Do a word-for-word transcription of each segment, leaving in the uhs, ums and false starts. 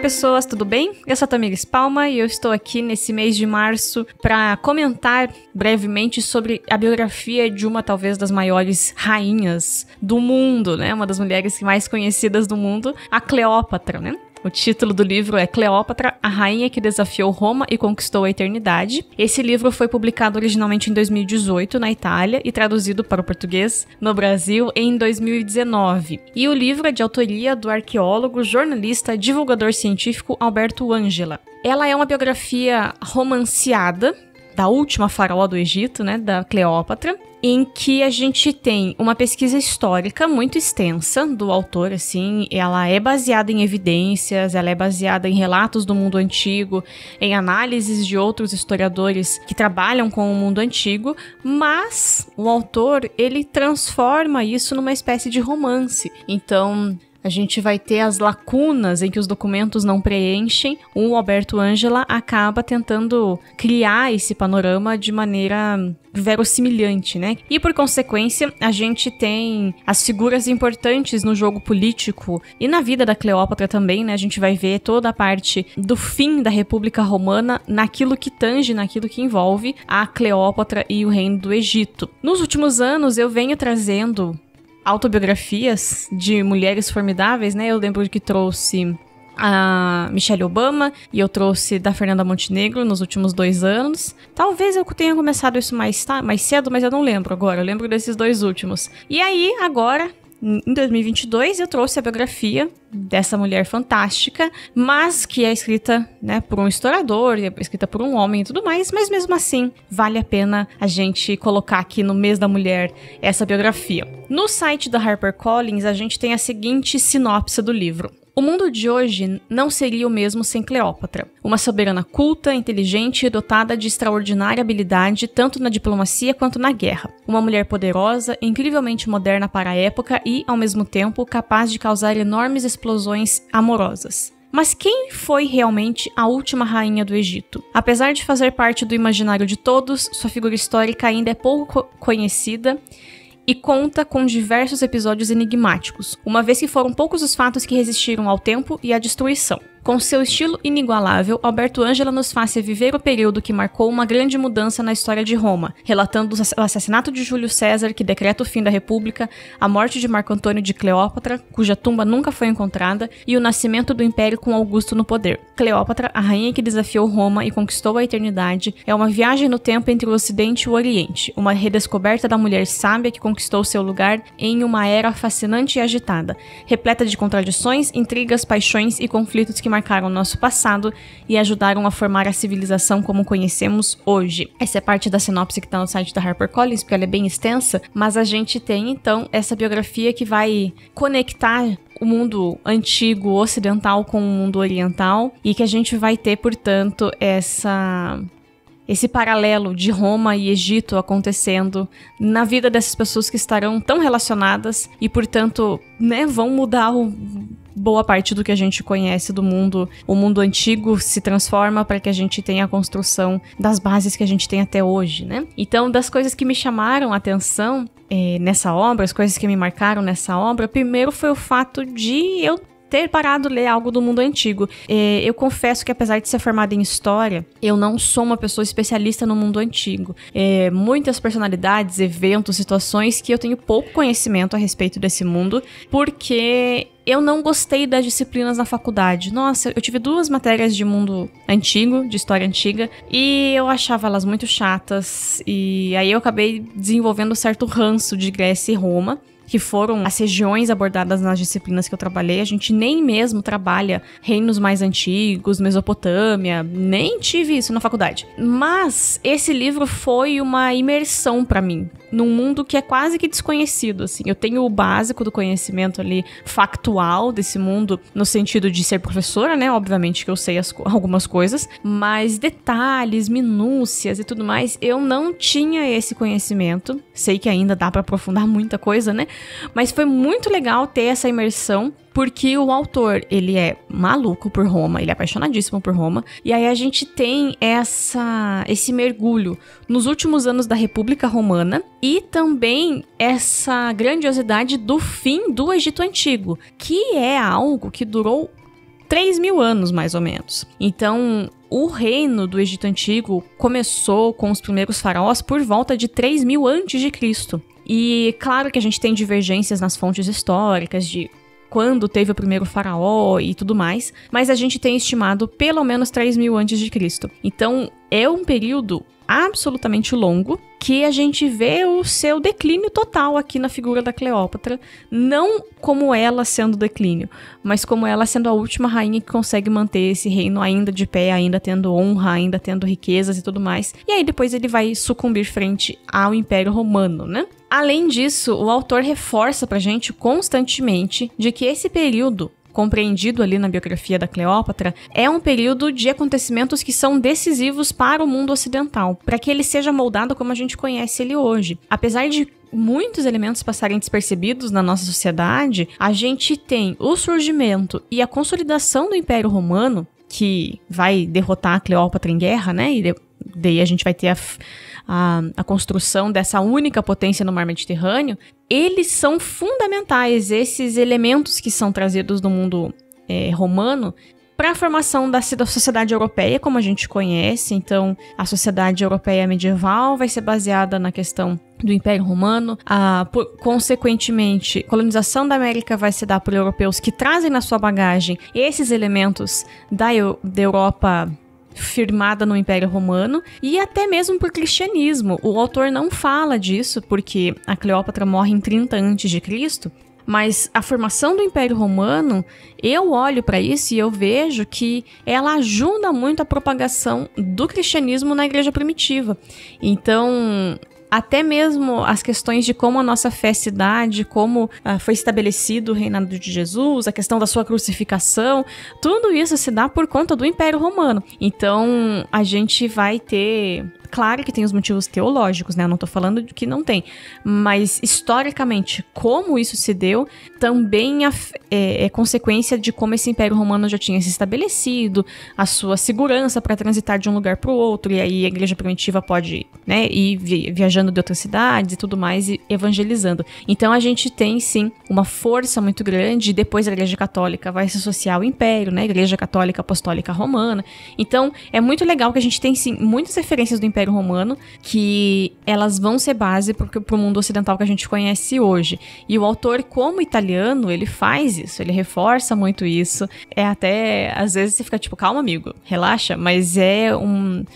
pessoas, tudo bem? Eu sou a Tamires Palma e eu estou aqui nesse mês de março para comentar brevemente sobre a biografia de uma, talvez, das maiores rainhas do mundo, né? Uma das mulheres mais conhecidas do mundo, a Cleópatra, né? O título do livro é Cleópatra, a rainha que desafiou Roma e conquistou a eternidade. Esse livro foi publicado originalmente em dois mil e dezoito na Itália e traduzido para o português no Brasil em dois mil e dezenove. E o livro é de autoria do arqueólogo, jornalista, divulgador científico Alberto Ângela. Ela é uma biografia romanceada da última faraó do Egito, né, da Cleópatra, em que a gente tem uma pesquisa histórica muito extensa do autor, assim, ela é baseada em evidências, ela é baseada em relatos do mundo antigo, em análises de outros historiadores que trabalham com o mundo antigo, mas o autor, ele transforma isso numa espécie de romance. Então, a gente vai ter as lacunas em que os documentos não preenchem. O Alberto Ângela acaba tentando criar esse panorama de maneira verossimilhante, né? E por consequência, a gente tem as figuras importantes no jogo político e na vida da Cleópatra também, né? A gente vai ver toda a parte do fim da República Romana naquilo que tange, naquilo que envolve a Cleópatra e o reino do Egito. Nos últimos anos, eu venho trazendo autobiografias de mulheres formidáveis, né? Eu lembro que trouxe a Michelle Obama e eu trouxe da Fernanda Montenegro nos últimos dois anos. Talvez eu tenha começado isso mais, tá, mais cedo, mas eu não lembro agora. Eu lembro desses dois últimos. E aí, agora, em dois mil e vinte e dois, eu trouxe a biografia dessa mulher fantástica, mas que é escrita, né, por um historiador, é escrita por um homem e tudo mais, mas mesmo assim, vale a pena a gente colocar aqui no mês da mulher essa biografia. No site da HarperCollins, a gente tem a seguinte sinopse do livro. O mundo de hoje não seria o mesmo sem Cleópatra, uma soberana culta, inteligente e dotada de extraordinária habilidade tanto na diplomacia quanto na guerra. Uma mulher poderosa, incrivelmente moderna para a época e, ao mesmo tempo, capaz de causar enormes explosões amorosas. Mas quem foi realmente a última rainha do Egito? Apesar de fazer parte do imaginário de todos, sua figura histórica ainda é pouco conhecida e conta com diversos episódios enigmáticos, uma vez que foram poucos os fatos que resistiram ao tempo e à destruição. Com seu estilo inigualável, Alberto Ângela nos faz reviver o período que marcou uma grande mudança na história de Roma, relatando o assassinato de Júlio César, que decreta o fim da República, a morte de Marco Antônio de Cleópatra, cuja tumba nunca foi encontrada, e o nascimento do Império com Augusto no poder. Cleópatra, a rainha que desafiou Roma e conquistou a eternidade, é uma viagem no tempo entre o Ocidente e o Oriente, uma redescoberta da mulher sábia que conquistou seu lugar em uma era fascinante e agitada, repleta de contradições, intrigas, paixões e conflitos que marcaram o nosso passado e ajudaram a formar a civilização como conhecemos hoje. Essa é parte da sinopse que está no site da HarperCollins, porque ela é bem extensa, mas a gente tem, então, essa biografia que vai conectar o mundo antigo ocidental com o mundo oriental e que a gente vai ter, portanto, essa... esse paralelo de Roma e Egito acontecendo na vida dessas pessoas que estarão tão relacionadas e, portanto, né, vão mudar o, boa parte do que a gente conhece do mundo. O mundo antigo se transforma para que a gente tenha a construção das bases que a gente tem até hoje, né? Então, das coisas que me chamaram a atenção é, nessa obra, as coisas que me marcaram nessa obra, primeiro foi o fato de eu ter parado de ler algo do mundo antigo. É, eu confesso que, apesar de ser formada em história, eu não sou uma pessoa especialista no mundo antigo. É, muitas personalidades, eventos, situações que eu tenho pouco conhecimento a respeito desse mundo, porque eu não gostei das disciplinas na faculdade. Nossa, eu tive duas matérias de mundo antigo, de história antiga, e eu achava elas muito chatas, e aí eu acabei desenvolvendo certo ranço de Grécia e Roma, que foram as regiões abordadas nas disciplinas que eu trabalhei. A gente nem mesmo trabalha reinos mais antigos, Mesopotâmia, nem tive isso na faculdade. Mas esse livro foi uma imersão pra mim, num mundo que é quase que desconhecido, assim. Eu tenho o básico do conhecimento ali, factual desse mundo, no sentido de ser professora, né? Obviamente que eu sei as, algumas coisas, mas detalhes, minúcias e tudo mais, eu não tinha esse conhecimento. Sei que ainda dá pra aprofundar muita coisa, né? Mas foi muito legal ter essa imersão, porque o autor, ele é maluco por Roma, ele é apaixonadíssimo por Roma, e aí a gente tem essa, esse mergulho nos últimos anos da República Romana e também essa grandiosidade do fim do Egito Antigo, que é algo que durou três mil anos, mais ou menos. Então, o reino do Egito Antigo começou com os primeiros faraós por volta de três mil antes de Cristo. E claro que a gente tem divergências nas fontes históricas de quando teve o primeiro faraó e tudo mais, mas a gente tem estimado pelo menos três mil antes de Cristo. Então, é um período absolutamente longo que a gente vê o seu declínio total aqui na figura da Cleópatra, não como ela sendo declínio, mas como ela sendo a última rainha que consegue manter esse reino ainda de pé, ainda tendo honra, ainda tendo riquezas e tudo mais. E aí depois ele vai sucumbir frente ao Império Romano, né? Além disso, o autor reforça pra gente constantemente de que esse período compreendido ali na biografia da Cleópatra, é um período de acontecimentos que são decisivos para o mundo ocidental, para que ele seja moldado como a gente conhece ele hoje. Apesar de muitos elementos passarem despercebidos na nossa sociedade, a gente tem o surgimento e a consolidação do Império Romano, que vai derrotar a Cleópatra em guerra, né? E daí a gente vai ter a, a, a construção dessa única potência no mar Mediterrâneo. Eles são fundamentais, esses elementos que são trazidos do mundo é, romano, para a formação da, da sociedade europeia, como a gente conhece. Então, a sociedade europeia medieval vai ser baseada na questão do Império Romano. A, por, consequentemente, a colonização da América vai se dar por europeus que trazem na sua bagagem esses elementos da, da Europa firmada no Império Romano, e até mesmo por cristianismo. O autor não fala disso, porque a Cleópatra morre em trinta antes de Cristo, mas a formação do Império Romano, eu olho para isso e eu vejo que ela ajuda muito a propagação do cristianismo na igreja primitiva. Então, até mesmo as questões de como a nossa fé se dá, de como uh, foi estabelecido o reinado de Jesus, a questão da sua crucificação, tudo isso se dá por conta do Império Romano. Então, a gente vai ter... Claro que tem os motivos teológicos, né? Eu não tô falando de que não tem. Mas, historicamente, como isso se deu, também é, é consequência de como esse Império Romano já tinha se estabelecido, a sua segurança para transitar de um lugar para o outro, e aí a igreja primitiva pode, né, ir viajando de outras cidades e tudo mais, e evangelizando. Então, a gente tem, sim, uma força muito grande, e depois a igreja católica vai se associar ao Império, né? Igreja Católica Apostólica Romana. Então, é muito legal que a gente tem, sim, muitas referências do Império Romano, que elas vão ser base para o mundo ocidental que a gente conhece hoje. E o autor, como italiano, ele faz isso, ele reforça muito isso. É até, às vezes você fica tipo, calma amigo, relaxa, mas é um,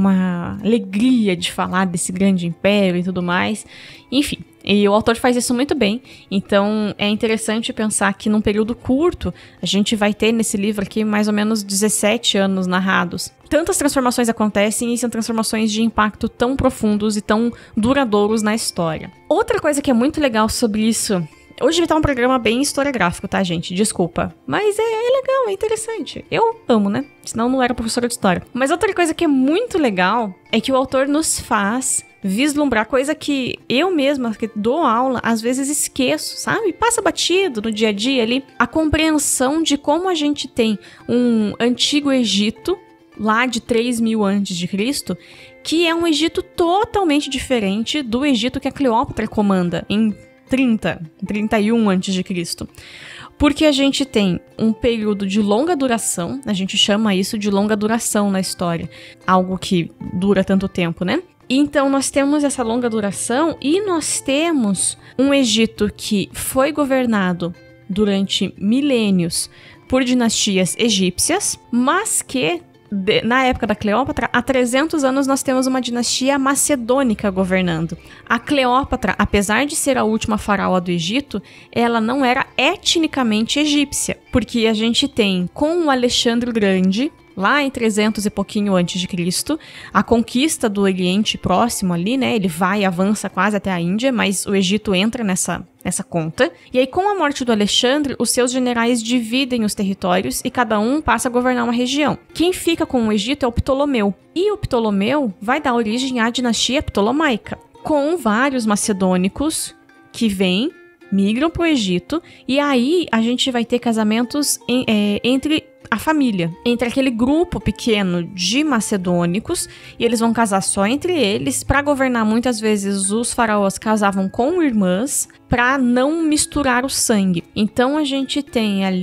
uma alegria de falar desse grande império e tudo mais. Enfim, e o autor faz isso muito bem. Então é interessante pensar que num período curto a gente vai ter nesse livro aqui mais ou menos dezessete anos narrados. Tantas transformações acontecem e são transformações de impacto tão profundos e tão duradouros na história. Outra coisa que é muito legal sobre isso... Hoje vai estar um programa bem historiográfico, tá, gente? Desculpa. Mas é, é legal, é interessante. Eu amo, né? Senão não era professora de história. Mas outra coisa que é muito legal é que o autor nos faz vislumbrar coisa que eu mesma, que dou aula, às vezes esqueço, sabe? Passa batido no dia a dia ali. A compreensão de como a gente tem um antigo Egito, lá de três mil antes de Cristo, que é um Egito totalmente diferente do Egito que a Cleópatra comanda em trinta, trinta e um antes de Cristo. Porque a gente tem um período de longa duração, a gente chama isso de longa duração na história, algo que dura tanto tempo, né? Então nós temos essa longa duração e nós temos um Egito que foi governado durante milênios por dinastias egípcias, mas que De, na época da Cleópatra, há trezentos anos nós temos uma dinastia macedônica governando. A Cleópatra, apesar de ser a última faraó do Egito, ela não era etnicamente egípcia, porque a gente tem, com o Alexandre o Grande, lá em trezentos e pouquinho antes de Cristo, a conquista do Oriente Próximo ali, né, ele vai e avança quase até a Índia, mas o Egito entra nessa, nessa conta. E aí, com a morte do Alexandre, os seus generais dividem os territórios e cada um passa a governar uma região. Quem fica com o Egito é o Ptolomeu. E o Ptolomeu vai dar origem à dinastia ptolomaica, com vários macedônicos que vêm, migram para o Egito, e aí a gente vai ter casamentos em, é, entre a família, entre aquele grupo pequeno de macedônicos, e eles vão casar só entre eles. Para governar, muitas vezes os faraós casavam com irmãs para não misturar o sangue. Então a gente tem ali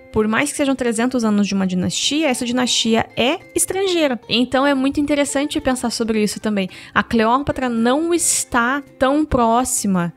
por mais que sejam trezentos anos de uma dinastia, essa dinastia é estrangeira. Então é muito interessante pensar sobre isso também. A Cleópatra não está tão próxima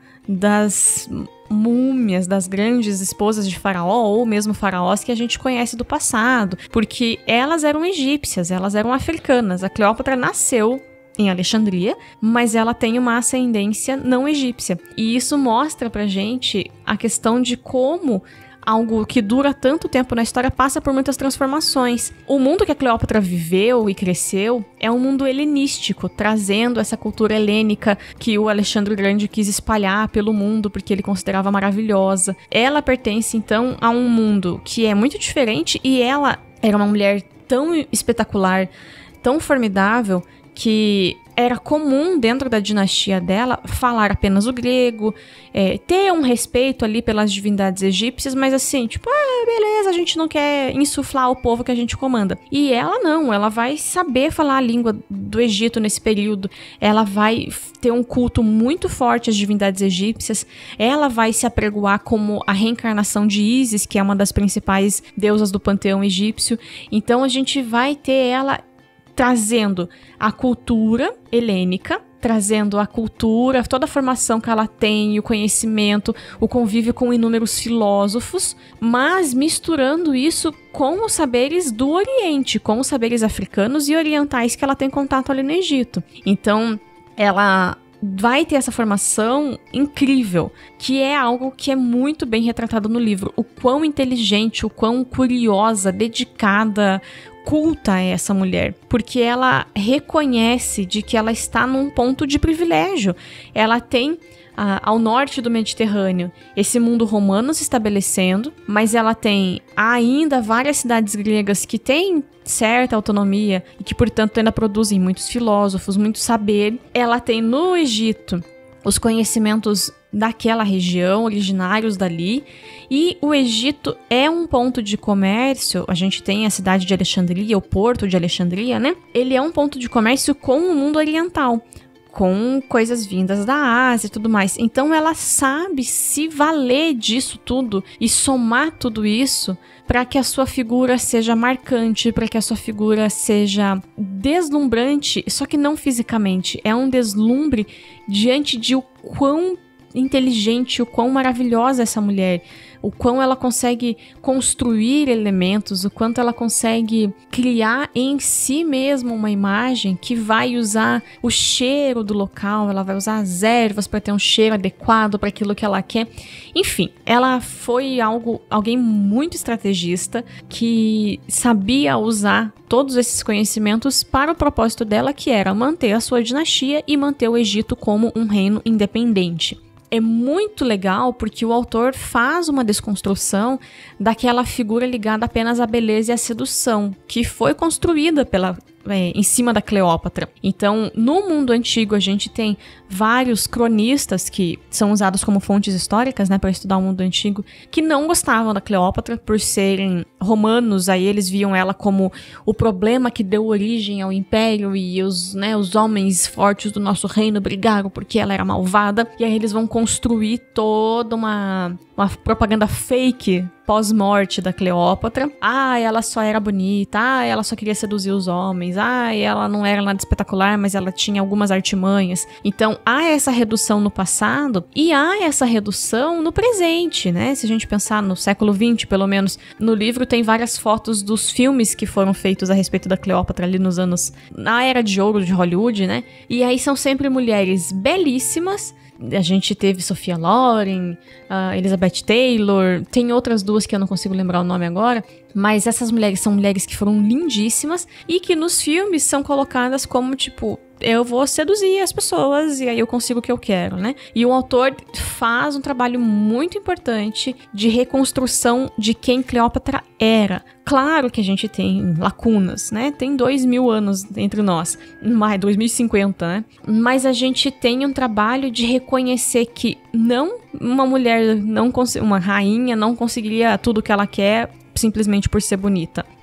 das múmias, das grandes esposas de faraó, ou mesmo faraós que a gente conhece do passado, porque elas eram egípcias, elas eram africanas. A Cleópatra nasceu em Alexandria, mas ela tem uma ascendência não egípcia. E isso mostra pra gente a questão de como algo que dura tanto tempo na história passa por muitas transformações. O mundo que a Cleópatra viveu e cresceu é um mundo helenístico, trazendo essa cultura helênica que o Alexandre o Grande quis espalhar pelo mundo porque ele considerava maravilhosa. Ela pertence então a um mundo que é muito diferente e ela era uma mulher tão espetacular, tão formidável, que era comum dentro da dinastia dela falar apenas o grego, é, ter um respeito ali pelas divindades egípcias, mas assim, tipo, ah, beleza, a gente não quer insuflar o povo que a gente comanda. E ela não, ela vai saber falar a língua do Egito nesse período, ela vai ter um culto muito forte às divindades egípcias, ela vai se apregoar como a reencarnação de Ísis, que é uma das principais deusas do panteão egípcio. Então a gente vai ter ela trazendo a cultura helênica, trazendo a cultura, toda a formação que ela tem, o conhecimento, o convívio com inúmeros filósofos, mas misturando isso com os saberes do Oriente, com os saberes africanos e orientais que ela tem contato ali no Egito. Então, ela vai ter essa formação incrível, que é algo que é muito bem retratado no livro. O quão inteligente, o quão curiosa, dedicada, culta é essa mulher, porque ela reconhece de que ela está num ponto de privilégio. Ela tem, ah, ao norte do Mediterrâneo, esse mundo romano se estabelecendo, mas ela tem ainda várias cidades gregas que têm certa autonomia e que, portanto, ainda produzem muitos filósofos, muito saber. Ela tem no Egito os conhecimentos daquela região, originários dali, e o Egito é um ponto de comércio. A gente tem a cidade de Alexandria, o porto de Alexandria, né? Ele é um ponto de comércio com o mundo oriental, com coisas vindas da Ásia e tudo mais. Então ela sabe se valer disso tudo e somar tudo isso para que a sua figura seja marcante, para que a sua figura seja deslumbrante, só que não fisicamente. É um deslumbre diante de o quão inteligente, o quão maravilhosa essa mulher, o quão ela consegue construir elementos, o quanto ela consegue criar em si mesma uma imagem que vai usar o cheiro do local, ela vai usar as ervas para ter um cheiro adequado para aquilo que ela quer. Enfim, ela foi algo, alguém muito estrategista que sabia usar todos esses conhecimentos para o propósito dela, que era manter a sua dinastia e manter o Egito como um reino independente. É muito legal porque o autor faz uma desconstrução daquela figura ligada apenas à beleza e à sedução, que foi construída pela, é, em cima da Cleópatra. Então, no mundo antigo, a gente tem vários cronistas que são usados como fontes históricas, né, para estudar o mundo antigo, que não gostavam da Cleópatra por serem romanos. Aí eles viam ela como o problema que deu origem ao império, e os, né, os homens fortes do nosso reino brigaram porque ela era malvada. E aí eles vão construir toda uma, uma propaganda fake pós-morte da Cleópatra. Ah, ela só era bonita. Ah, ela só queria seduzir os homens. Ah, ela não era nada espetacular, mas ela tinha algumas artimanhas. Então, há essa redução no passado e há essa redução no presente, né? Se a gente pensar no século vinte, pelo menos, no livro tem várias fotos dos filmes que foram feitos a respeito da Cleópatra ali nos anos... na era de ouro de Hollywood, né? E aí são sempre mulheres belíssimas. A gente teve Sophia Loren, uh, Elizabeth Taylor, tem outras duas que eu não consigo lembrar o nome agora, mas essas mulheres são mulheres que foram lindíssimas e que nos filmes são colocadas como, tipo, eu vou seduzir as pessoas e aí eu consigo o que eu quero, né? E o autor faz um trabalho muito importante de reconstrução de quem Cleópatra era. Claro que a gente tem lacunas, né? Tem dois mil anos entre nós, mais dois mil e cinquenta, né? Mas a gente tem um trabalho de reconhecer que não uma mulher, não uma rainha não conseguiria tudo o que ela quer simplesmente por ser bonita.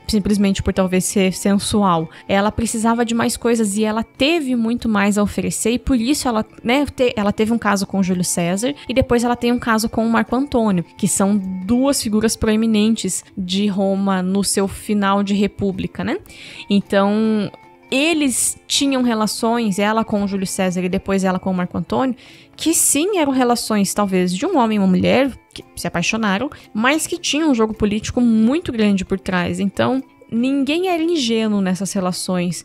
simplesmente por talvez ser sensual. Ela precisava de mais coisas e ela teve muito mais a oferecer e por isso ela, né, te, ela teve um caso com o Júlio César e depois ela tem um caso com o Marco Antônio, que são duas figuras proeminentes de Roma no seu final de república, né? Então, eles tinham relações, ela com o Júlio César e depois ela com o Marco Antônio, que sim eram relações talvez de um homem e uma mulher que se apaixonaram, mas que tinham um jogo político muito grande por trás. Então, ninguém era ingênuo nessas relações.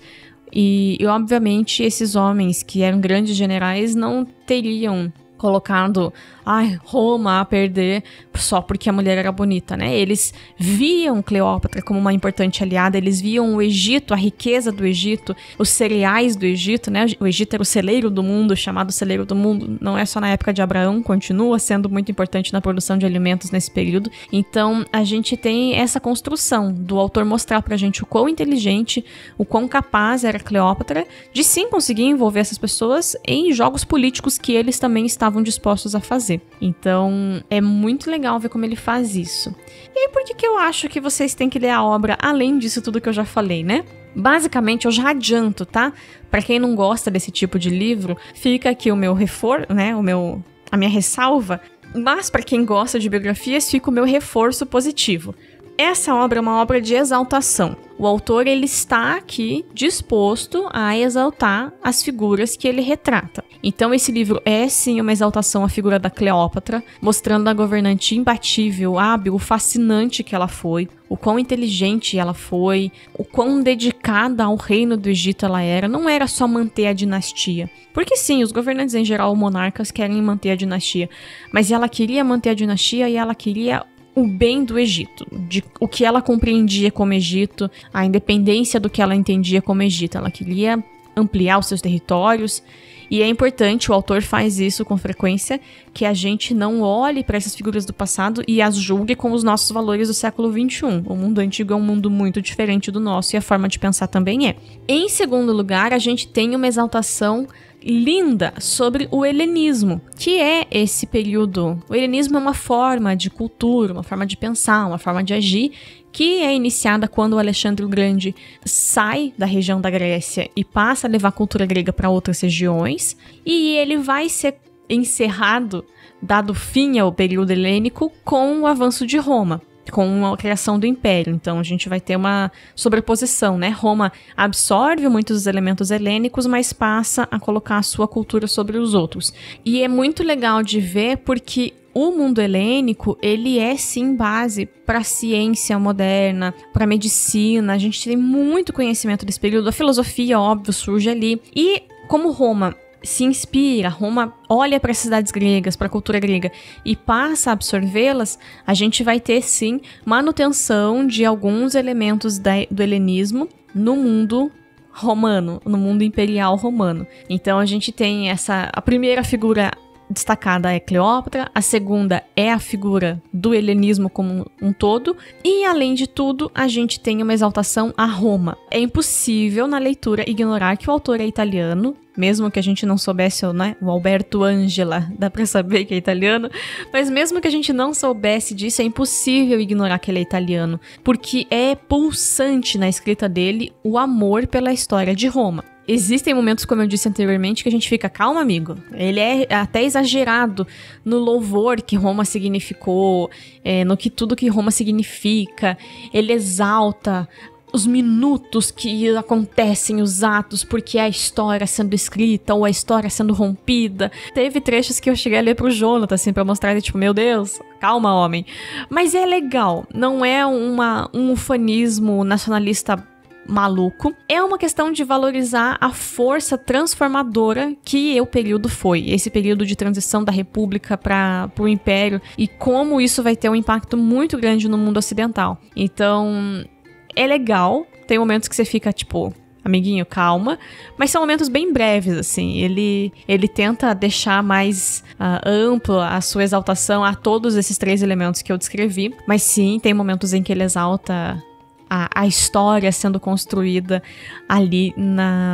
E, e obviamente, esses homens que eram grandes generais não teriam colocado ai, Roma a perder só porque a mulher era bonita, né? Eles viam Cleópatra como uma importante aliada, eles viam o Egito, a riqueza do Egito, os cereais do Egito, né? O Egito era o celeiro do mundo, chamado celeiro do mundo, não é só na época de Abraão, continua sendo muito importante na produção de alimentos nesse período. Então, a gente tem essa construção do autor mostrar pra gente o quão inteligente, o quão capaz era Cleópatra de sim conseguir envolver essas pessoas em jogos políticos que eles também estavam dispostos a fazer. Então, é muito legal ver como ele faz isso. E aí, por que que eu acho que vocês têm que ler a obra além disso tudo que eu já falei, né? Basicamente, eu já adianto, tá? Pra quem não gosta desse tipo de livro, fica aqui o meu reforço, né? O meu, a minha ressalva. Mas pra quem gosta de biografias, fica o meu reforço positivo. Essa obra é uma obra de exaltação. O autor, ele está aqui disposto a exaltar as figuras que ele retrata. Então, esse livro é, sim, uma exaltação à figura da Cleópatra, mostrando a governante imbatível, hábil, fascinante que ela foi, o quão inteligente ela foi, o quão dedicada ao reino do Egito ela era. Não era só manter a dinastia. Porque, sim, os governantes em geral, monarcas, querem manter a dinastia. Mas ela queria manter a dinastia e ela queria o bem do Egito, de o que ela compreendia como Egito, a independência do que ela entendia como Egito. Ela queria ampliar os seus territórios, e é importante, o autor faz isso com frequência, que a gente não olhe para essas figuras do passado e as julgue com os nossos valores do século vinte e um. O mundo antigo é um mundo muito diferente do nosso e a forma de pensar também é. Em segundo lugar, a gente tem uma exaltação linda sobre o helenismo, que é esse período. O helenismo é uma forma de cultura, uma forma de pensar, uma forma de agir, que é iniciada quando o Alexandre o Grande sai da região da Grécia e passa a levar a cultura grega para outras regiões, e ele vai ser encerrado, dado fim ao período helênico, com o avanço de Roma, com a criação do Império. Então a gente vai ter uma sobreposição, né? Roma absorve muitos dos elementos helênicos, mas passa a colocar a sua cultura sobre os outros. E é muito legal de ver porque o mundo helênico, ele é sim base para a ciência moderna, para a medicina. A gente tem muito conhecimento desse período. A filosofia, óbvio, surge ali. E como Roma se inspira, Roma olha para as cidades gregas, para a cultura grega e passa a absorvê-las, a gente vai ter sim manutenção de alguns elementos da, do helenismo no mundo romano, no mundo imperial romano. Então a gente tem essa, a primeira figura destacada é Cleópatra, a segunda é a figura do helenismo como um todo, e além de tudo, a gente tem uma exaltação a Roma. É impossível na leitura ignorar que o autor é italiano, mesmo que a gente não soubesse, né, o Alberto Angela, dá pra saber que é italiano, mas mesmo que a gente não soubesse disso, é impossível ignorar que ele é italiano, porque é pulsante na escrita dele o amor pela história de Roma. Existem momentos, como eu disse anteriormente, que a gente fica, calma, amigo. Ele é até exagerado no louvor que Roma significou, é, no que tudo que Roma significa. Ele exalta os minutos que acontecem, os atos, porque é a história sendo escrita ou a história sendo rompida. Teve trechos que eu cheguei a ler pro Jonathan, assim, pra mostrar ele, tipo, meu Deus, calma, homem. Mas é legal, não é uma, um ufanismo nacionalista maluco, é uma questão de valorizar a força transformadora que o período foi, esse período de transição da república para o império, e como isso vai ter um impacto muito grande no mundo ocidental. Então, é legal, tem momentos que você fica tipo, amiguinho, calma, mas são momentos bem breves, assim, ele, ele tenta deixar mais uh, ampla a sua exaltação a todos esses três elementos que eu descrevi, mas sim, tem momentos em que ele exalta A, a história sendo construída ali na,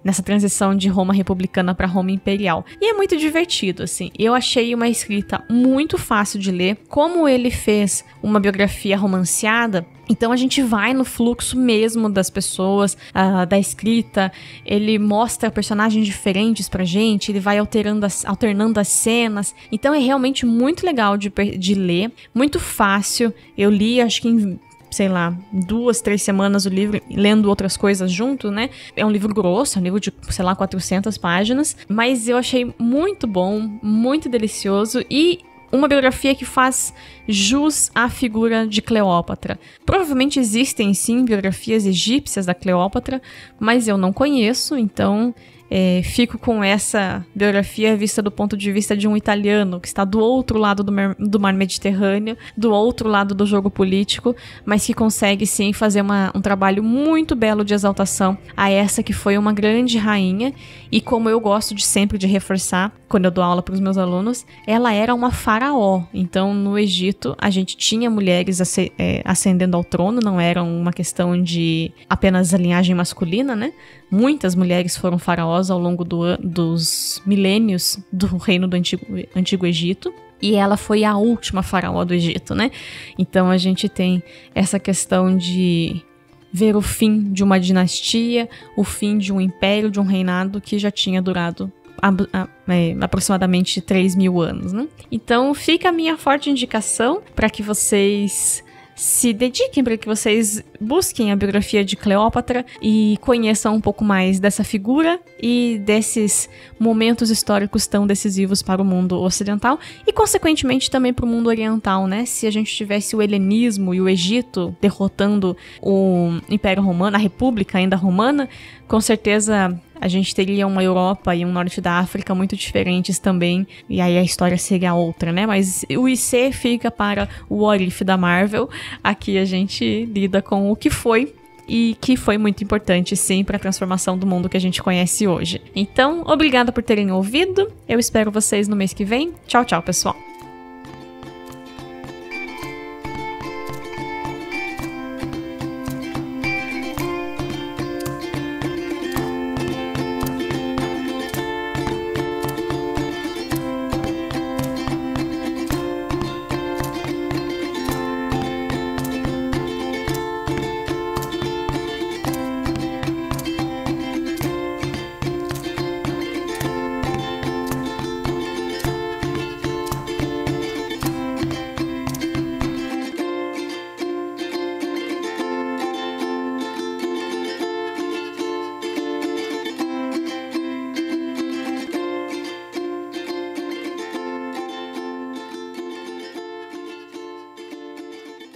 nessa transição de Roma republicana para Roma imperial. E é muito divertido, assim. Eu achei uma escrita muito fácil de ler. Como ele fez uma biografia romanceada, então a gente vai no fluxo mesmo das pessoas, uh, da escrita. Ele mostra personagens diferentes pra gente, ele vai alterando as, alternando as cenas. Então é realmente muito legal de, de ler, muito fácil. Eu li, acho que em, sei lá, duas, três semanas o livro, lendo outras coisas junto, né? É um livro grosso, é um livro de, sei lá, quatrocentas páginas, mas eu achei muito bom, muito delicioso e uma biografia que faz jus à figura de Cleópatra. Provavelmente existem, sim, biografias egípcias da Cleópatra, mas eu não conheço, então é, fico com essa biografia vista do ponto de vista de um italiano que está do outro lado do mar, do mar Mediterrâneo, do outro lado do jogo político, mas que consegue, sim, fazer uma, um trabalho muito belo de exaltação a essa que foi uma grande rainha. E como eu gosto de sempre de reforçar, quando eu dou aula para os meus alunos, ela era uma faraó. Então, no Egito, a gente tinha mulheres ascendendo ao trono, não era uma questão de apenas a linhagem masculina, né? Muitas mulheres foram faraós ao longo do, dos milênios do reino do Antigo, Antigo Egito. E ela foi a última faraó do Egito, né? Então, a gente tem essa questão de ver o fim de uma dinastia, o fim de um império, de um reinado que já tinha durado a, a, é, aproximadamente três mil anos, né? Então fica a minha forte indicação para que vocês se dediquem, para que vocês busquem a biografia de Cleópatra e conheçam um pouco mais dessa figura e desses momentos históricos tão decisivos para o mundo ocidental e, consequentemente, também para o mundo oriental, né? Se a gente tivesse o helenismo e o Egito derrotando o Império Romano, a República ainda romana, com certeza a gente teria uma Europa e um norte da África muito diferentes também, e aí a história seria outra, né? Mas o I C fica para o What If da Marvel. Aqui a gente lida com o que foi e que foi muito importante, sim, para a transformação do mundo que a gente conhece hoje. Então, obrigada por terem ouvido. Eu espero vocês no mês que vem. Tchau, tchau, pessoal.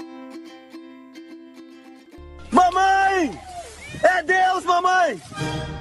Mamãe! É Deus, mamãe!